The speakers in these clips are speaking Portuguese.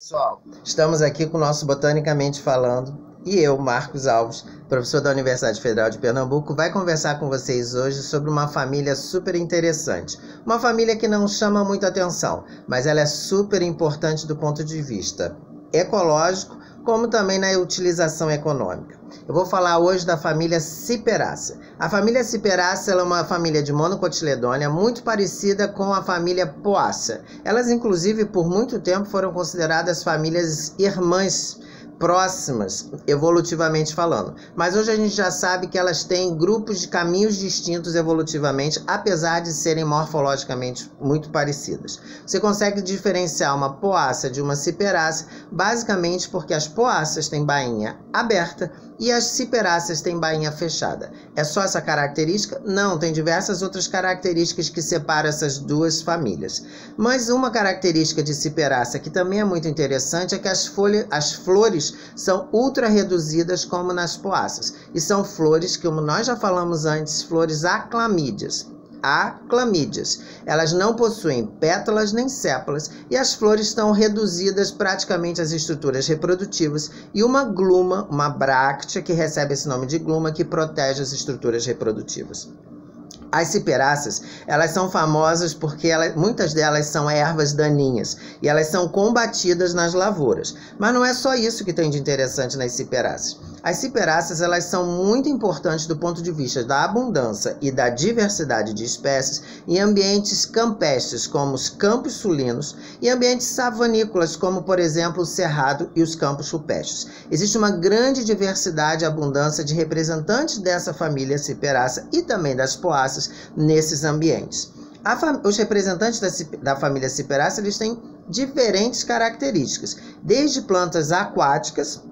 Pessoal, estamos aqui com o nosso Botanicamente Falando e eu, Marcos Alves, professor da Universidade Federal de Pernambuco, vai conversar com vocês hoje sobre uma família super interessante. Uma família que não chama muita atenção, mas ela é super importante do ponto de vista ecológico, como também na utilização econômica. Eu vou falar hoje da família Ciperácea. A família Ciperácea é uma família de Monocotiledônia muito parecida com a família Poaceae. Elas, inclusive, por muito tempo foram consideradas famílias irmãs próximas, evolutivamente falando. Mas hoje a gente já sabe que elas têm grupos de caminhos distintos evolutivamente, apesar de serem morfologicamente muito parecidas. Você consegue diferenciar uma Poaceae de uma Ciperácea basicamente porque as Poáceas têm bainha aberta e as Ciperáceas têm bainha fechada. É só essa característica? Não, tem diversas outras características que separam essas duas famílias. Mas uma característica de Ciperácea que também é muito interessante é que as flores são ultra reduzidas como nas Poáceas. E são flores, como nós já falamos antes, flores aclamídeas. Aclamídeas. Elas não possuem pétalas nem sépalas e as flores estão reduzidas praticamente às estruturas reprodutivas e uma gluma, uma bráctea, que recebe esse nome de gluma, que protege as estruturas reprodutivas. As ciperáceas, elas são famosas porque muitas delas são ervas daninhas e elas são combatidas nas lavouras. Mas não é só isso que tem de interessante nas ciperáceas. As ciperáceas, elas são muito importantes do ponto de vista da abundância e da diversidade de espécies em ambientes campestres, como os campos sulinos, e ambientes savanícolas, como, por exemplo, o cerrado e os campos rupestres. Existe uma grande diversidade e abundância de representantes dessa família ciperácea e também das poáceas nesses ambientes. Os representantes da família Ciperácea, eles têm diferentes características, desde plantas aquáticas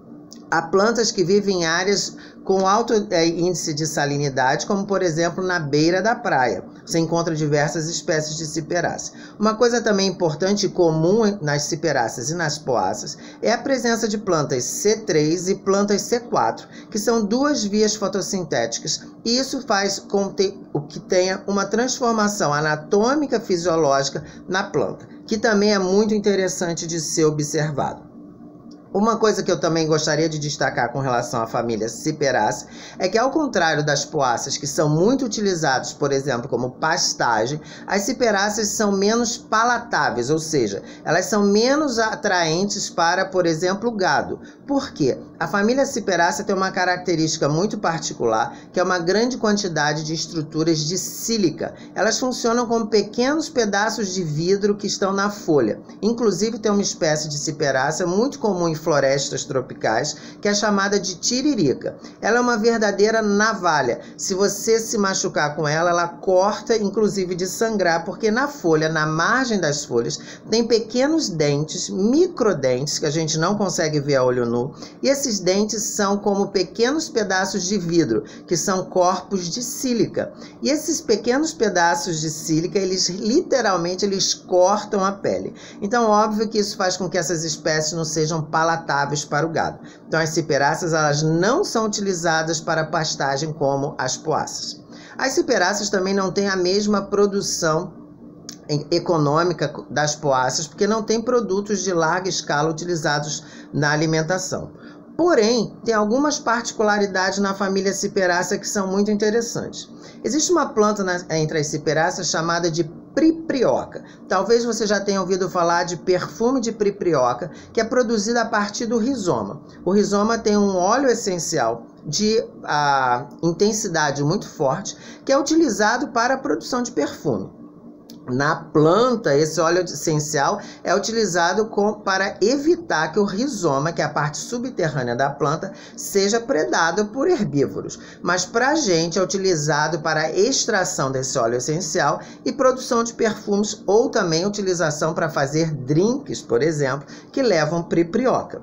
a plantas que vivem em áreas com alto índice de salinidade, como por exemplo na beira da praia. Você encontra diversas espécies de ciperácea. Uma coisa também importante e comum nas ciperáceas e nas poáceas é a presença de plantas C3 e plantas C4, que são duas vias fotossintéticas, e isso faz com que tenha uma transformação anatômica fisiológica na planta, que também é muito interessante de ser observado. Uma coisa que eu também gostaria de destacar com relação à família Ciperácea é que, ao contrário das poáceas, que são muito utilizados, por exemplo, como pastagem, as ciperáceas são menos palatáveis, ou seja, elas são menos atraentes para, por exemplo, o gado. Por quê? A família Ciperácea tem uma característica muito particular, que é uma grande quantidade de estruturas de sílica. Elas funcionam como pequenos pedaços de vidro que estão na folha. Inclusive, tem uma espécie de ciperácea muito comum em florestas tropicais, que é chamada de tiririca. Ela é uma verdadeira navalha. Se você se machucar com ela, ela corta, inclusive de sangrar, porque na folha, na margem das folhas, tem pequenos dentes, microdentes, que a gente não consegue ver a olho nu, e esses dentes são como pequenos pedaços de vidro, que são corpos de sílica. E esses pequenos pedaços de sílica, eles literalmente cortam a pele. Então, óbvio que isso faz com que essas espécies não sejam palatáveis para o gado. Então, as ciperáceas, elas não são utilizadas para pastagem como as poáceas. As ciperáceas também não têm a mesma produção econômica das poáceas, porque não tem produtos de larga escala utilizados na alimentação. Porém, tem algumas particularidades na família Ciperácea que são muito interessantes. Existe uma planta entre as ciperáceas chamada de priprioca. Talvez você já tenha ouvido falar de perfume de priprioca, que é produzido a partir do rizoma. O rizoma tem um óleo essencial de intensidade muito forte, que é utilizado para a produção de perfume. Na planta, esse óleo essencial é utilizado para evitar que o rizoma, que é a parte subterrânea da planta, seja predado por herbívoros. Mas para a gente é utilizado para a extração desse óleo essencial e produção de perfumes, ou também utilização para fazer drinks, por exemplo, que levam priprioca.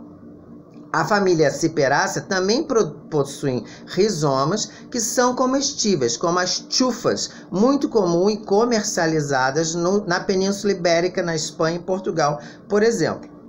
A família Ciperácea também possui rizomas que são comestíveis, como as chufas, muito comum e comercializadas na Península Ibérica, na Espanha e Portugal, por exemplo.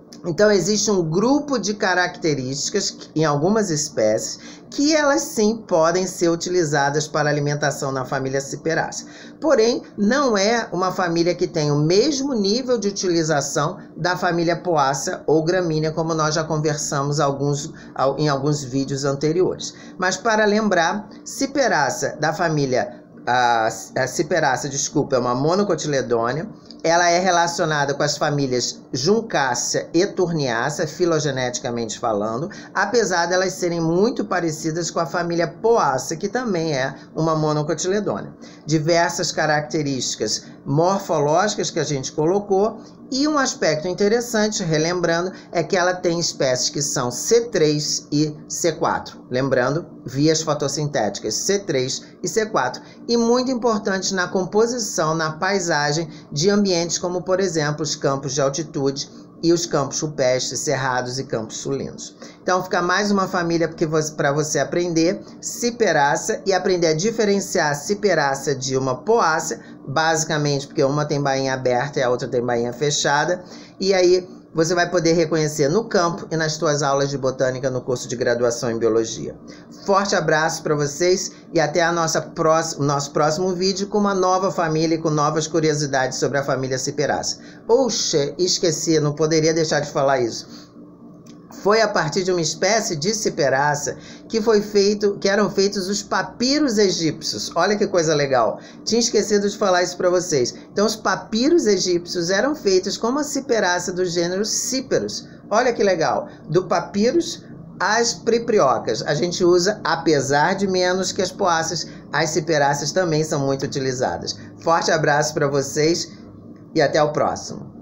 Então, existe um grupo de características em algumas espécies que elas sim podem ser utilizadas para alimentação na família Ciperácea. Porém, não é uma família que tem o mesmo nível de utilização da família Poácea ou gramínea, como nós já conversamos em alguns vídeos anteriores. Mas para lembrar, Ciperácea da família a Ciperácea, desculpa, é uma monocotiledônea. Ela é relacionada com as famílias Juncácea e Turniácea, filogeneticamente falando, apesar de elas serem muito parecidas com a família Poácea, que também é uma monocotiledônea. Diversas características morfológicas que a gente colocou, e um aspecto interessante, relembrando, é que ela tem espécies que são C3 e C4. Lembrando, vias fotossintéticas C3 e C4. E muito importante na composição, na paisagem de ambientes como, por exemplo, os campos de altitude e os campos rupestres, cerrados e campos sulinos. Então fica mais uma família para você aprender Ciperácea e aprender a diferenciar a Ciperácea de uma Poácea, basicamente porque uma tem bainha aberta e a outra tem bainha fechada. E aí você vai poder reconhecer no campo e nas suas aulas de botânica no curso de graduação em biologia. Forte abraço para vocês e até o nosso próximo vídeo com uma nova família e com novas curiosidades sobre a família Ciperácea. Oxe, esqueci, não poderia deixar de falar isso. Foi a partir de uma espécie de Ciperácea que eram feitos os papiros egípcios. Olha que coisa legal. Tinha esquecido de falar isso para vocês. Então, os papiros egípcios eram feitos como a Ciperácea do gênero Cyperus. Olha que legal. Do papyrus às pripriocas. A gente usa, apesar de menos que as poáceas, as Ciperáceas também são muito utilizadas. Forte abraço para vocês e até o próximo.